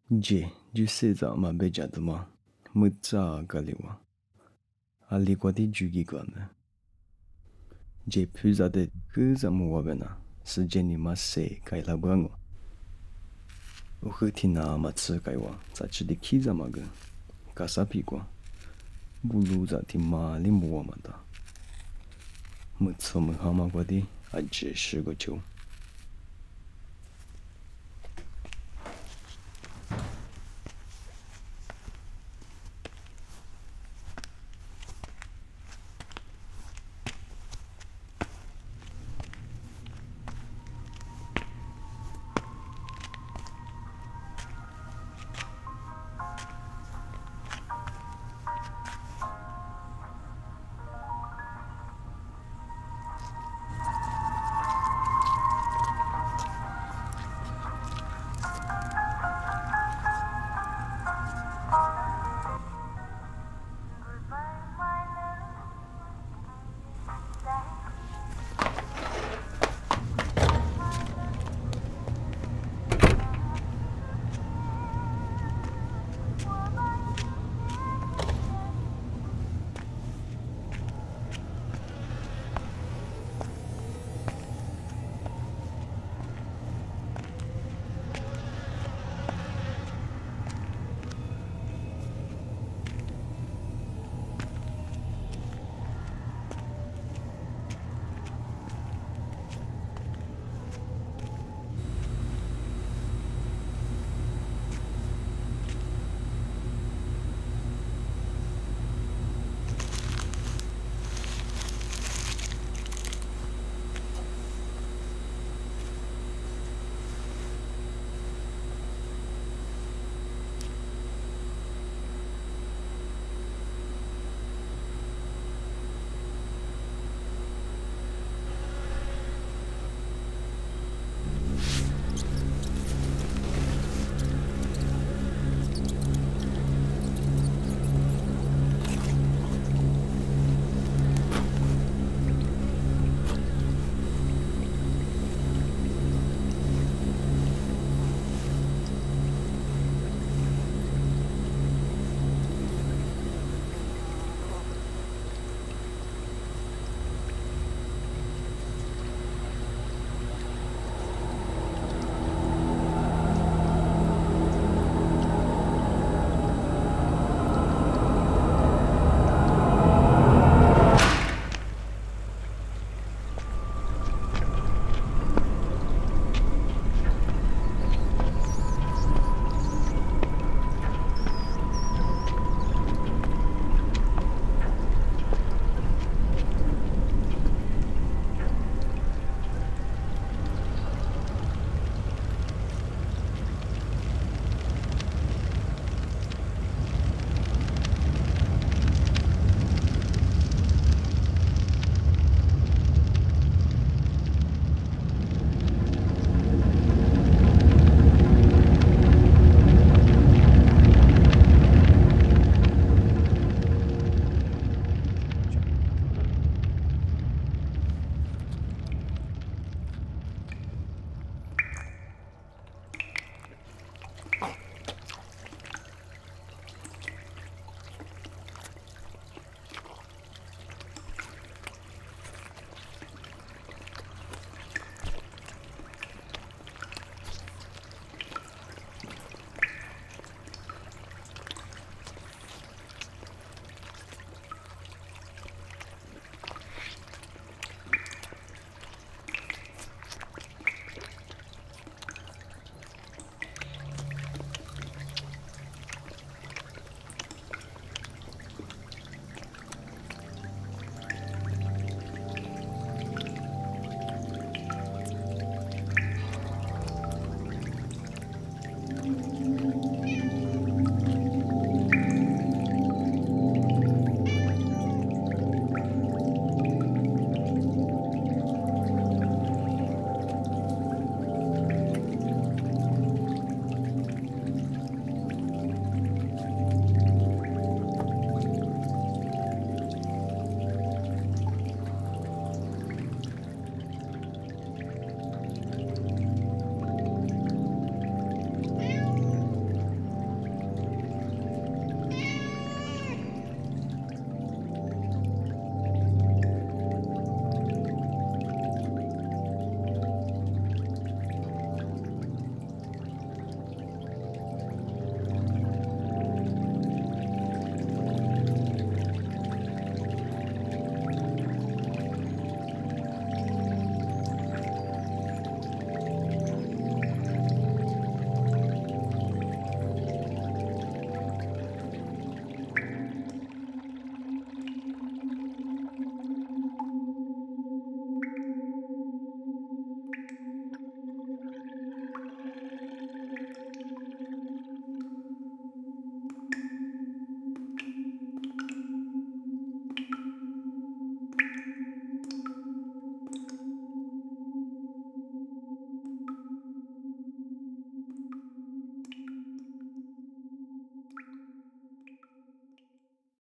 Je, ju se za ma be ja de ma. Mu za ga li wa. Ali kwa di ju gi kwa me. Je pu za de gu za mu wa be na. Se je ni ma se kai la bwa ngo. U hu ti na ma tsu kai wa. Za chi di ki za ma ge. Ka sa pi kwa. Bu lu za ti ma li mu wa ma da. Mu tsu mu ha ma kwa di. A je shi go chu.